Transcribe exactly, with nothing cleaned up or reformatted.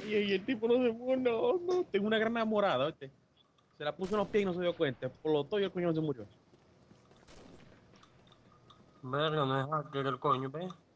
Y, y el tipo no se murió, no, no. Tengo una granada morada, ¿viste? Se la puso en los pies y no se dio cuenta. Explotó y el coño no se murió. Verga, no es hacker el coño, ¿ves?